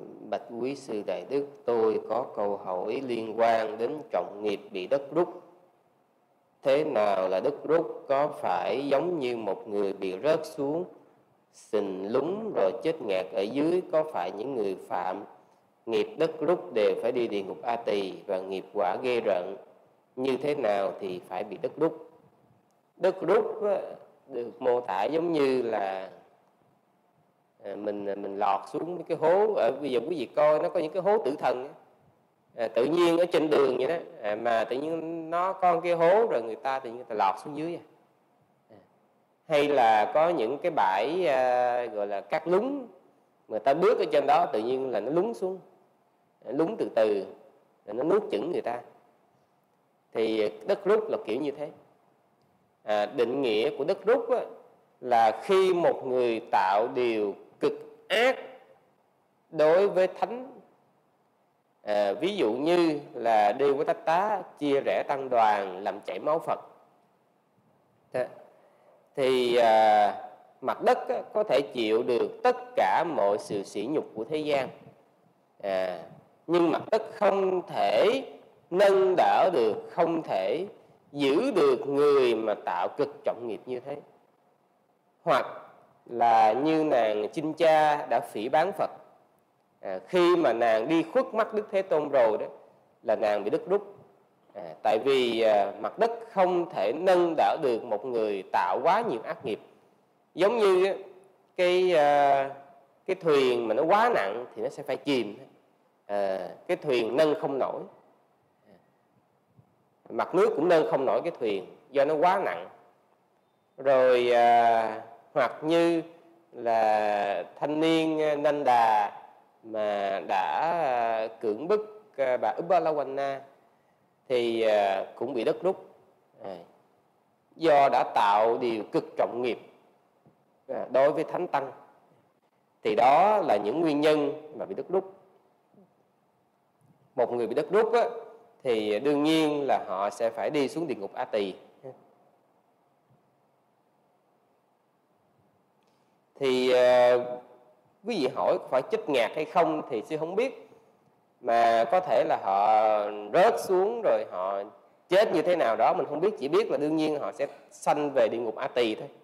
Bạch quý sư Đại Đức, tôi có câu hỏi liên quan đến trọng nghiệp bị đất rút. Thế nào là đất rút? Có phải giống như một người bị rớt xuống sình lún rồi chết ngạt ở dưới? Có phải những người phạm nghiệp đất rút đều phải đi địa ngục A Tỳ và nghiệp quả ghê rợn? Như thế nào thì phải bị đất rút? Đất rút được mô tả giống như là mình lọt xuống cái hố. Bây giờ quý vị coi nó có những cái hố tử thần tự nhiên ở trên đường vậy đó, mà tự nhiên nó có cái hố rồi người ta tự nhiên người ta lọt xuống dưới. Hay là có những cái bãi gọi là cát lún, người ta bước ở trên đó tự nhiên là nó lún xuống, lún từ từ rồi nó nuốt chửng người ta. Thì đất rút là kiểu như thế. Định nghĩa của đất rút là khi một người tạo điều cực ác đối với thánh, ví dụ như là Đê Quế Tát Tá chia rẽ tăng đoàn, làm chảy máu Phật, thì mặt đất có thể chịu được tất cả mọi sự sỉ nhục của thế gian, nhưng mặt đất không thể nâng đỡ được, không thể giữ được người mà tạo cực trọng nghiệp như thế. Hoặc là như nàng Chinh Cha đã phỉ báng Phật, khi mà nàng đi khuất mắt Đức Thế Tôn rồi đó là nàng bị đất rút. Tại vì mặt đất không thể nâng đỡ được một người tạo quá nhiều ác nghiệp. Giống như cái thuyền mà nó quá nặng thì nó sẽ phải chìm. Cái thuyền nâng không nổi, mặt nước cũng nâng không nổi cái thuyền do nó quá nặng. Rồi hoặc như là thanh niên Nanda mà đã cưỡng bức bà Ubalawana thì cũng bị đất rút, do đã tạo điều cực trọng nghiệp đối với thánh tăng. Thì đó là những nguyên nhân mà bị đất rút. Một người bị đất rút thì đương nhiên là họ sẽ phải đi xuống địa ngục A Tỳ. Thì quý vị hỏi phải chết ngạt hay không thì sư không biết, mà có thể là họ rớt xuống rồi họ chết như thế nào đó mình không biết, chỉ biết là đương nhiên họ sẽ sanh về địa ngục A Tỳ thôi.